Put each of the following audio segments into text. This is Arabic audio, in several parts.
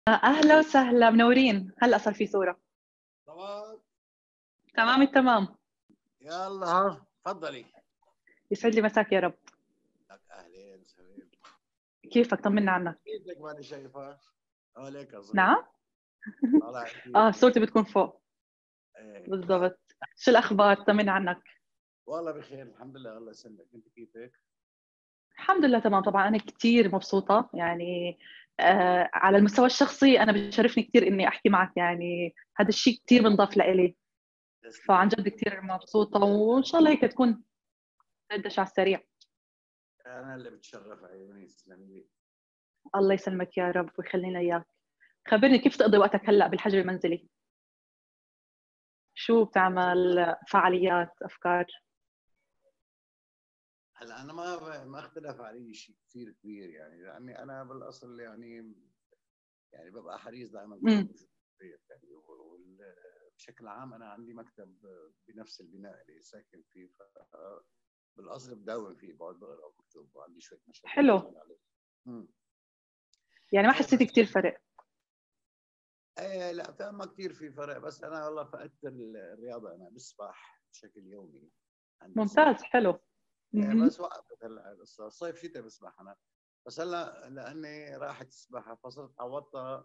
أهلا وسهلا، منورين. هلأ صار في صورة. طبعا. تمام التمام. يلا ها تفضلي. يسعد لي مساك يا رب. لك اهلين وسهلين. كيفك؟ طمنا عنك. كيفك ماني شايفها؟ عليك اصغر. نعم. طالع كثير. صورتي بتكون فوق. ايه لا. بالضبط. شو الأخبار؟ طمنا عنك. والله بخير الحمد لله، الله يسلمك. انت كيفك؟ الحمد لله تمام. طبعا أنا كتير مبسوطة يعني. على المستوى الشخصي أنا بشرفني كتير إني أحكي معك، يعني هذا الشيء كتير بنضاف لإلي. فعن تسلمي. جد كتير مبسوطة، وإن شاء الله هيك تكون ندش على السريع. انا اللي بتشرف، عيوني تسلمي لي. الله يسلمك يا رب ويخلينا إياك. خبرني كيف تقضي وقتك هلأ بالحجر المنزلي؟ شو بتعمل؟ فعاليات، أفكار؟ هلا انا ما اختلف علي شيء كثير كبير، يعني لاني انا بالاصل يعني ببقى حريص دائما كون امم موجود في البيت يعني بشكل عام انا عندي مكتب بنفس البناء اللي ساكن فيه، بالاصل بداوم فيه، بقعد بقرا وبكتب وعندي شويه مشاريع حلو. بشتغل عليها. امم يعني ما ايه حسيت بس كتير فرق؟ ايه لا، فما كثير في فرق، بس انا والله فقدت الرياضه، انا بسبح بشكل يومي، عندي ممتاز، سباحه. حلو. ايه امم بس وقفت هلا القصه، صيف شتاء بسبح انا، بس هلا لاني راحت السباحه فصرت عوضتها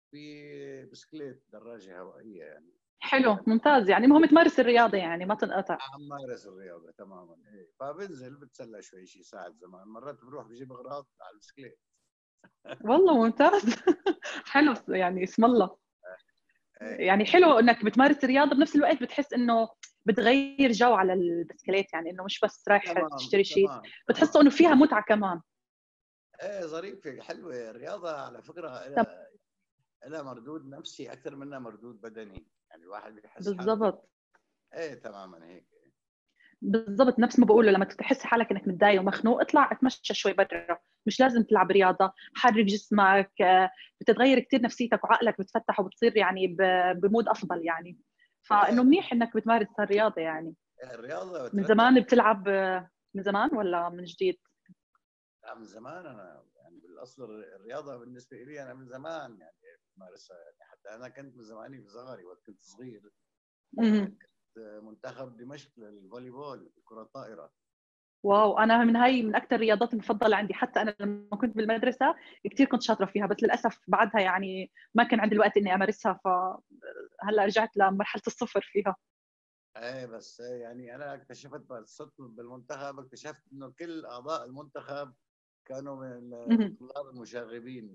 ببسكليت دراجه هوائيه يعني. حلو، ممتاز. يعني المهم تمارس الرياضة، يعني ما تنقطع. عم مارس الرياضه تماما، ايه فبنزل بتسلى شوي، شي ساعه زمان، مرات بروح بجيب اغراض على البسكليت. والله ممتاز. حلو، يعني اسم الله. ايه يعني حلو انك بتمارس الرياضة بنفس الوقت بتحس انه بتغير جو على البسكليت، يعني انه مش بس رايح تمام تشتري شيء، تمام بتحسه تمام. انه فيها متعة كمان. ايه ظريفه حلوه الرياضه على فكره، طب لها مردود نفسي اكثر منها مردود بدني، يعني الواحد بيحس حاله. بالضبط. ايه تماما هيك. بالضبط نفس ما بقوله، لما تحس حالك انك متضايق ومخنوق اطلع اتمشى شوي برا. مش لازم تلعب رياضه، حرك جسمك. بتتغير كثير نفسيتك وعقلك بتفتح وبتصير يعني بمود افضل يعني. فانه ايه منيح انك بتمارس الرياضه يعني. الرياضه من بترتب. زمان بتلعب؟ من زمان ولا من جديد؟ من زمان انا يعني بالاصل الرياضه بالنسبه لي انا من زمان يعني بمارسها، يعني حتى انا كنت من زماني بصغري وقت كنت صغير. امم كنت منتخب دمشق للفولي بول، الكره الطائره. واو، انا من هاي من اكثر الرياضات المفضله عندي. حتى انا لما كنت بالمدرسه كثير كنت شاطره فيها، بس للاسف بعدها يعني ما كان عندي الوقت اني امارسها، فهلا رجعت لمرحله الصفر فيها. ايه بس يعني انا اكتشفت بعد صرت بالمنتخب، اكتشفت انه كل اعضاء المنتخب كانوا من مهم. الطلاب المشاغبين.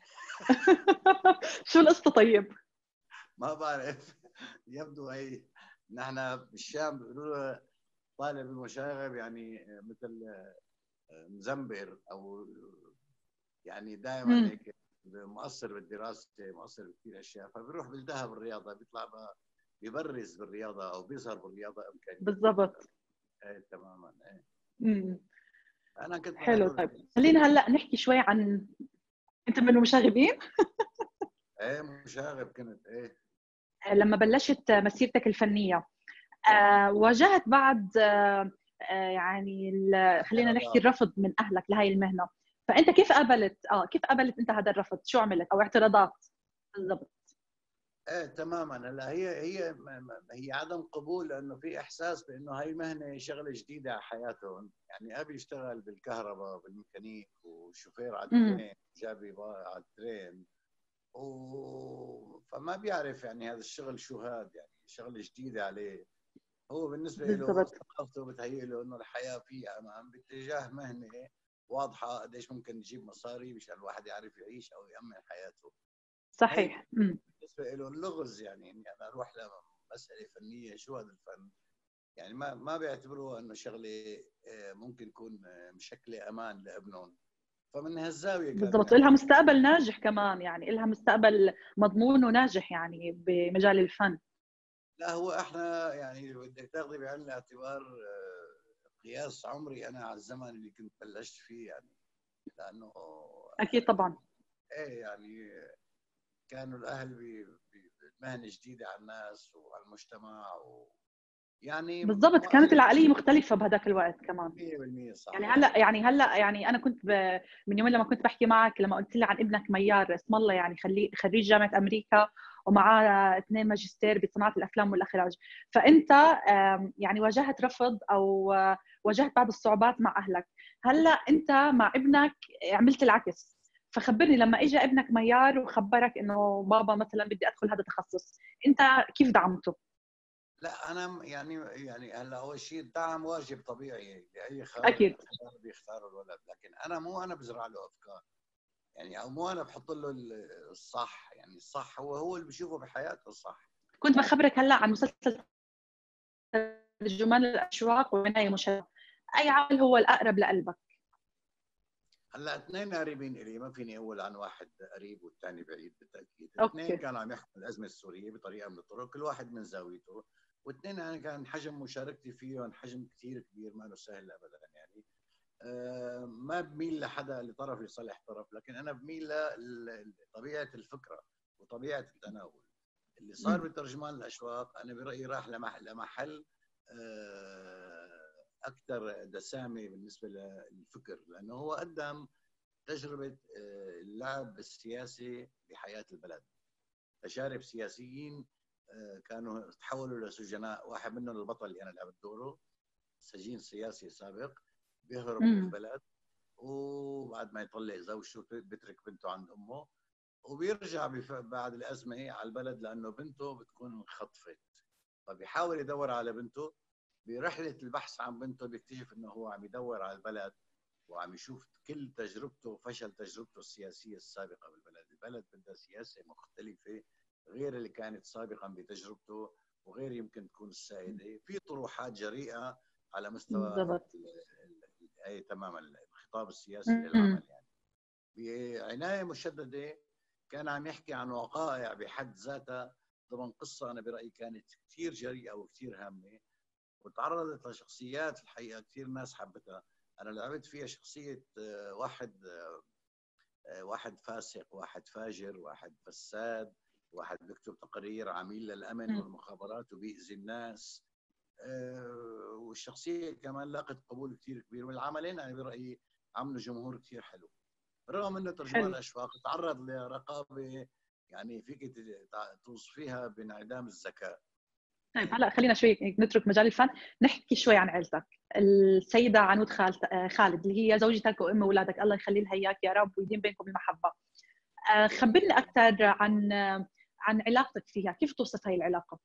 شو القصة طيب؟ ما بعرف. يبدو هي نحن بالشام بيقولوا له طالب المشاغب، يعني مثل مزمبر او يعني دائما مم. هيك مقصر بالدراسه، مقصر بكثير اشياء، فبيروح بيلتهى بالرياضه، بيطلع بقى بيبرز بالرياضه او بيظهر بالرياضه امكانياته اكثر. بالضبط. ايه تماما ايه. مم. انا كنت من حلو. هدول طيب الناس. خلينا هلا نحكي شوي عن، انت من المشاغبين. ايه مشاغب كنت ايه. لما بلشت مسيرتك الفنية، واجهت بعد يعني خلينا نحكي اعتراضات. الرفض من اهلك لهي المهنة. فانت كيف قبلت انت هذا الرفض؟ شو عملت او اعتراضات؟ بالضبط. ايه تماما. هلا هي عدم قبول، لانه في احساس بانه هاي مهنه شغله جديده على حياتهم، يعني ابي يشتغل بالكهرباء بالميكانيك وشوفير على امم الترين، جابي على الترين فما بيعرف يعني هذا الشغل شو هاد، يعني شغله جديده عليه. هو بالنسبه له بالضبط. ثقافته بتهيئ له انه الحياه فيها امان باتجاه مهنه واضحه قديش ممكن تجيب مصاري مشان الواحد يعرف يعيش او يامن حياته. هي صحيح. بالنسبه له اللغز، يعني اني انا اروح لمساله فنيه، شو هذا الفن؟ يعني ما بيعتبروها انه شغله ممكن يكون مشكله امان لابنهم. فمن هالزاويه كانوا بالضبط، يعني. لها مستقبل ناجح كمان، يعني لها مستقبل مضمون وناجح يعني بمجال الفن. لا هو احنا يعني بدك تاخذي بعين الاعتبار قياس عمري انا على الزمن اللي كنت بلشت فيه يعني، لانه اكيد طبعا. ايه يعني كانوا الاهل بمهنه جديده على الناس وعلى المجتمع يعني بالضبط، كانت العقليه مختلفه بهذاك الوقت كمان. 100% صح. يعني هلا يعني انا كنت من يومين لما كنت بحكي معك، لما قلت لي عن ابنك ميار اسم الله، يعني خريج جامعه امريكا ومعاه 2 ماجستير بصناعه الافلام والاخراج. فانت يعني واجهت رفض او واجهت بعض الصعوبات مع اهلك. هلا انت مع ابنك عملت العكس. فخبرني، لما اجى ابنك ميار وخبرك انه بابا مثلا بدي ادخل هذا التخصص، انت كيف دعمته؟ لا انا يعني هلا اول شيء الدعم واجب طبيعي لاي خالق اكيد. بيختار الولد، لكن انا بزرع له افكار، يعني او مو انا بحط له الصح، يعني الصح هو اللي بيشوفه بحياته الصح. كنت بخبرك هلا عن مسلسل ترجمان الاشواق وعنايه مشاهده، اي عمل هو الاقرب لقلبك؟ هلا اثنين قريبين الي، ما فيني اقول عن واحد قريب والثاني بعيد بالتاكيد. الاثنين اوكي. كانوا عم يحكوا الازمه السوريه بطريقه من الطرق، كل واحد من زاويته، واثنين انا كان حجم مشاركتي فيهم حجم كثير كبير، ما له سهل ابدا يعني. ما بميل لحدا لطرف لصالح طرف، لكن انا بميل لطبيعه الفكره وطبيعه التناول. اللي صار بترجمان الاشواق انا برايي راح لمحل اكثر دسامه بالنسبه للفكر، لانه هو قدم تجربه اللعب السياسي بحياه البلد. تجارب سياسيين كانوا تحولوا لسجناء، واحد منهم البطل اللي انا لعبت دوره، سجين سياسي سابق بيهرب من البلد، وبعد ما يطلق زوجته بيترك بنته عند امه وبيرجع بعد الازمه على البلد لانه بنته بتكون انخطفت، فبيحاول يدور على بنته. برحله البحث عن بنته بيكتشف انه هو عم يدور على البلد وعم يشوف كل تجربته وفشل تجربته السياسيه السابقه بالبلد. البلد بدها سياسه مختلفه غير اللي كانت سابقا بتجربته، وغير يمكن تكون السائده، في طروحات جريئه على مستوى اي تماما الخطاب السياسي للعمل. يعني بعنايه مشدده كان عم يحكي عن وقائع بحد ذاتها ضمن قصه انا برايي كانت كثير جريئه وكثير هامه، وتعرضت لشخصيات الحقيقه كثير ناس حبتها. انا لعبت فيها شخصيه واحد فاسق، واحد فاجر، واحد فساد، واحد بيكتب تقارير، عميل للامن والمخابرات وبيأذي الناس. والشخصيه كمان لاقت قبول كثير كبير، والعملين انا برايي عملوا جمهور كثير حلو. رغم انه ترجمان الاشواق تعرض لرقابه يعني فيك توصفيها بانعدام الذكاء. طيب هلا خلينا شوي نترك مجال الفن، نحكي شوي عن عيلتك. السيده عنود خالد اللي هي زوجتك وام اولادك، الله يخلي لها اياك يا رب ويديم بينكم المحبه. خبرني اكثر عن علاقتك فيها، كيف توصف هاي العلاقه؟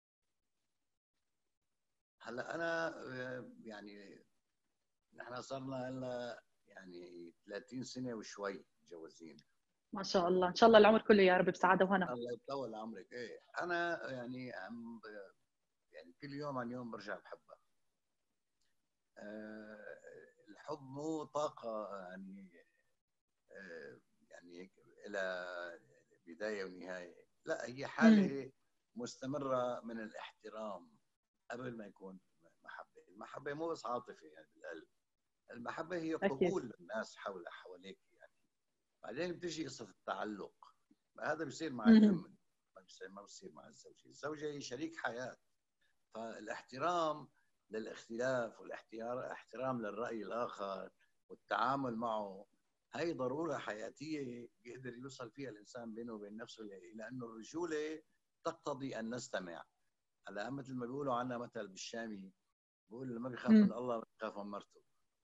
هلا انا يعني نحن صرنا هلا يعني 30 سنه وشوي متجوزين. ما شاء الله، ان شاء الله العمر كله يا رب بسعاده وهنا. الله يطول عمرك. ايه انا يعني يعني كل يوم عن يوم برجع بحبها. الحب مو طاقه يعني يعني الى بدايه ونهايه، لا هي حاله مستمره من الاحترام قبل ما يكون محبه. المحبه مو بس عاطفه يعني بالقلب، المحبه هي قبول للناس حواليك يعني. بعدين بتجي قصه التعلق، هذا بيصير مع الام، ما بيصير مع الزوجه. الزوجه هي شريك حياه، فالاحترام للاختلاف والاحترام للراي الاخر والتعامل معه هي ضروره حياتيه بيقدر يوصل فيها الانسان بينه وبين نفسه، لانه الرجوله تقتضي ان نستمع. هلا مثل ما بيقولوا عنا مثل بالشامي، بيقول اللي ما بيخاف من الله ما بيخاف من مرته.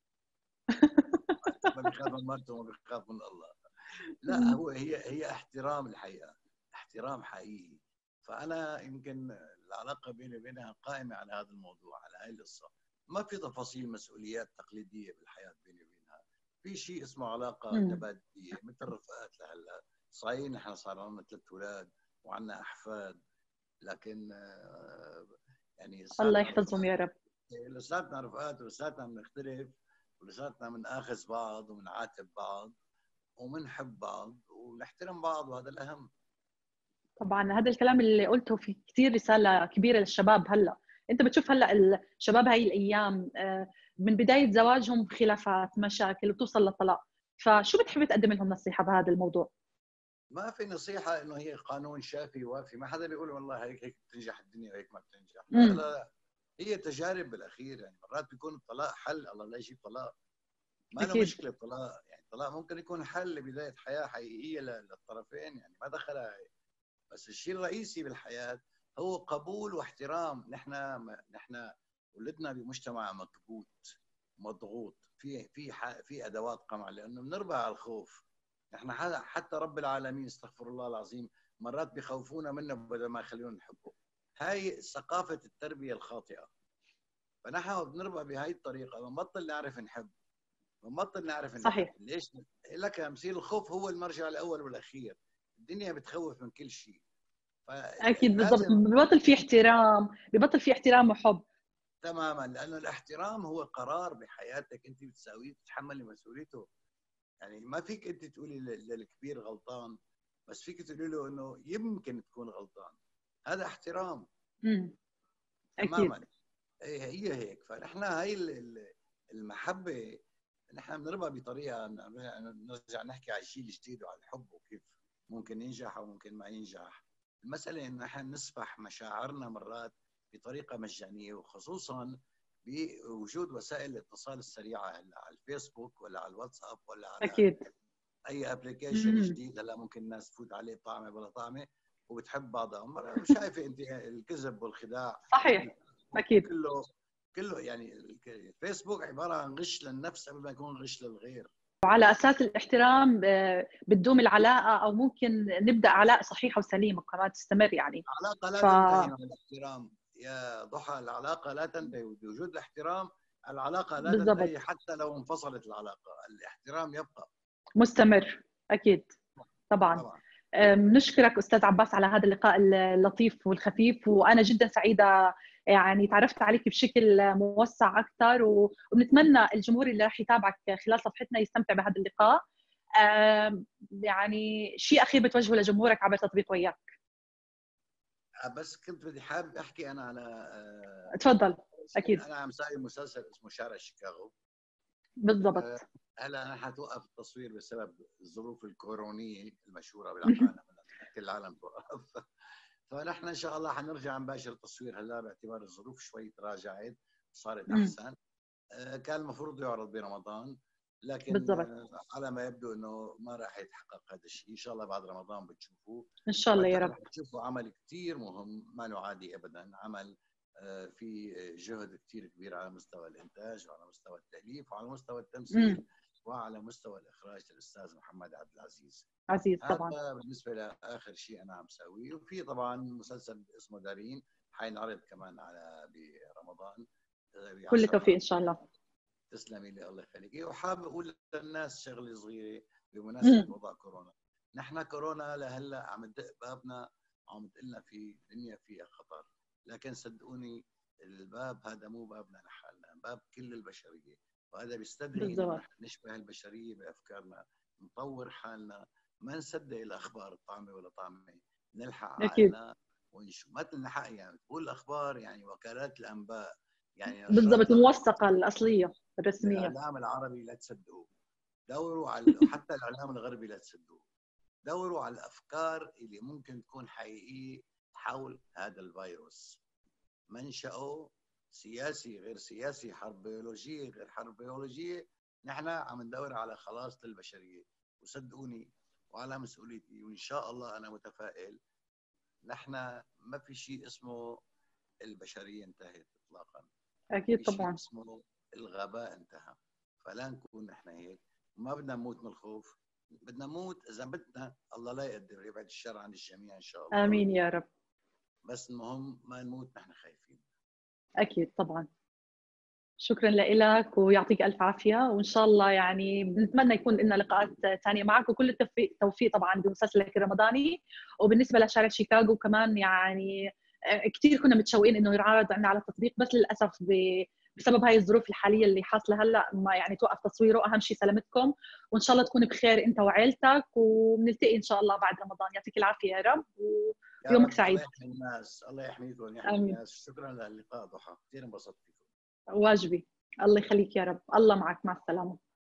ما بيخاف من مرته وما بيخاف من الله. لا هي احترام الحقيقه، احترام حقيقي. فانا يمكن العلاقه بيني وبينها قائمه على هذا الموضوع، على هاي القصه. ما في تفاصيل مسؤوليات تقليديه بالحياه بيني وبينها، في شيء اسمه علاقه تبادليه مثل رفقات لهلا. صحيح نحن صار لنا 3 اولاد وعندنا احفاد، لكن يعني الله يحفظهم يا رب. لساتنا رفقات ولساتنا بنختلف ولساتنا بنآخذ بعض وبنعاتب بعض وبنحب بعض ونحترم بعض، وهذا الأهم. طبعا هذا الكلام اللي قلته في كثير رسالة كبيرة للشباب. هلا انت بتشوف هلا الشباب هاي الايام من بداية زواجهم خلافات مشاكل وتوصل للطلاق، فشو بتحبي تقدم لهم نصيحة بهذا الموضوع؟ ما في نصيحة انه هي قانون شافي وافي، ما حدا بيقول والله هيك بتنجح الدنيا وهيك ما بتنجح. لا لا لا، هي تجارب بالاخير، يعني مرات بيكون الطلاق حل، الله لا يجيب طلاق، ما له اكيد. مشكله الطلاق، يعني الطلاق ممكن يكون حل لبدايه حياه حقيقيه للطرفين، يعني ما دخلها هي. بس الشيء الرئيسي بالحياه هو قبول واحترام. نحن ولدنا بمجتمع مكبوت مضغوط، في ادوات قمع، لانه بنربى على الخوف. نحن حتى رب العالمين استغفر الله العظيم مرات بخوفونا منه بدل ما يخلونا نحبه. هاي ثقافه التربيه الخاطئه. فنحن بنربى بهاي الطريقه، بنبطل نعرف نحب، بنبطل نعرف نحب. صحيح. ليش؟ لك يا مثير، الخوف هو المرجع الاول والاخير. الدنيا بتخوف من كل شيء، اكيد بالضبط، فلازم. ببطل في احترام، ببطل في احترام وحب. تماما، لانه الاحترام هو قرار بحياتك انت بتساويه، تتحملي مسؤوليته. يعني ما فيك انت تقولي للكبير غلطان، بس فيك تقولي له انه يمكن تكون غلطان. هذا احترام. اكيد. تماما. هي هيك. فنحن هاي المحبه، نحن بنربى بطريقه، نرجع نحكي على الجيل الجديد وعلى الحب وكيف ممكن ينجح او ممكن ما ينجح. المساله ان نحن نسفح مشاعرنا مرات بطريقه مجانيه، وخصوصا بوجود وسائل الاتصال السريعه على الفيسبوك ولا على الواتساب ولا على اكيد. اي ابلكيشن جديد هلا ممكن الناس تفوت عليه طعمه بلا طعمه وبتحب بعضها. شايفه انت الكذب والخداع صحيح. اكيد. كله يعني الفيسبوك عباره عن غش للنفس قبل ما يكون غش للغير. وعلى اساس الاحترام بتدوم العلاقه، او ممكن نبدا علاقه صحيحه وسليمه كمان تستمر يعني. العلاقه لا تنتهي مع الاحترام يا ضحى، العلاقه لا تنتهي بوجود الاحترام. العلاقه لا بالضبط. تنتهي حتى لو انفصلت العلاقه، الاحترام يبقى مستمر. اكيد. طبعا. طبعا. نشكرك استاذ عباس على هذا اللقاء اللطيف والخفيف، وانا جدا سعيده يعني تعرفت عليك بشكل موسع اكثر، ونتمنى الجمهور اللي راح يتابعك خلال صفحتنا يستمتع بهذا اللقاء. يعني شيء اخير بتوجهه لجمهورك عبر تطبيق وياك؟ بس كنت بدي حابب احكي انا على تفضل. اكيد. انا عم ساوي مسلسل اسمه شارع شيكاغو. بالضبط. هلا انا حتوقف التصوير بسبب الظروف الكورونيه المشهوره بالعالم، كل العالم توقف. فنحن ان شاء الله حنرجع نباشر التصوير هلا، باعتبار الظروف شوي تراجعت وصارت احسن. كان المفروض يعرض برمضان، لكن بالضبط. على ما يبدو انه ما راح يتحقق هذا الشيء. ان شاء الله بعد رمضان بتشوفوه، ان شاء الله يا واعتقد رب. رح تشوفوا عمل كثير مهم، ما له عادي ابدا. عمل في جهد كثير كبير على مستوى الانتاج وعلى مستوى التاليف وعلى مستوى التمثيل وعلى مستوى الاخراج للاستاذ محمد عبد العزيز. عزيز طبعا. هذا بالنسبه لاخر شيء انا عم سويه. وفي طبعا مسلسل اسمه دارين حينعرض كمان على برمضان. كل التوفيق ان شاء الله. تسلمي لي، الله يخليكي. وحابب اقول للناس شغله صغيره بمناسبه وضع كورونا. نحن كورونا لهلا عم تدق بابنا وعم تقلنا في دنيا فيها خطر، لكن صدقوني الباب هذا مو بابنا لحالنا، باب كل البشريه. وهذا بيستدعي انه نشبه البشريه بافكارنا، نطور حالنا، ما نصدق الاخبار الطعمه ولا طعمه، نلحق عقلنا ونشوف. ما تلحق يعني تقول الاخبار يعني وكالات الانباء، يعني بالضبط، الموثقه الاصليه الرسميه. الاعلام العربي لا تصدقوه، دوروا على حتى الاعلام الغربي لا تصدقوه، دوروا على الافكار اللي ممكن تكون حقيقيه حول هذا الفيروس. منشأه سياسي غير سياسي، حرب بيولوجيه غير حرب بيولوجيه. نحن عم ندور على خلاص للبشريه، وصدقوني وعلى مسؤوليتي وان شاء الله انا متفائل. نحن ما في شيء اسمه البشريه انتهت اطلاقا. اكيد في شيء طبعا. اسمه الغباء انتهى. فلا نكون نحن هيك. ما بدنا نموت من الخوف، بدنا نموت اذا بدنا، الله لا يقدر، يبعد الشر عن الجميع ان شاء الله. امين يا رب. بس المهم ما نموت نحن خايفين. اكيد طبعا. شكرا لك ويعطيك الف عافيه، وان شاء الله يعني بنتمنى يكون لنا لقاءات ثانيه معك، وكل التوفيق طبعا بمسلسلك الرمضاني. وبالنسبه لشارع شيكاغو كمان يعني كثير كنا متشوقين انه ينعرض عندنا على التطبيق، بس للاسف بسبب هاي الظروف الحاليه اللي حاصله هلا ما يعني توقف تصويره. اهم شيء سلامتكم، وان شاء الله تكون بخير انت وعائلتك، وبنلتقي ان شاء الله بعد رمضان. يعطيك العافيه يا رب، ويومك سعيد. الله يحمي الناس، الله يحميكم ويحمي الناس. شكرا للقاء ضحى، كثير انبسطت فيكم. واجبي. الله يخليك يا رب. الله معك. مع السلامه.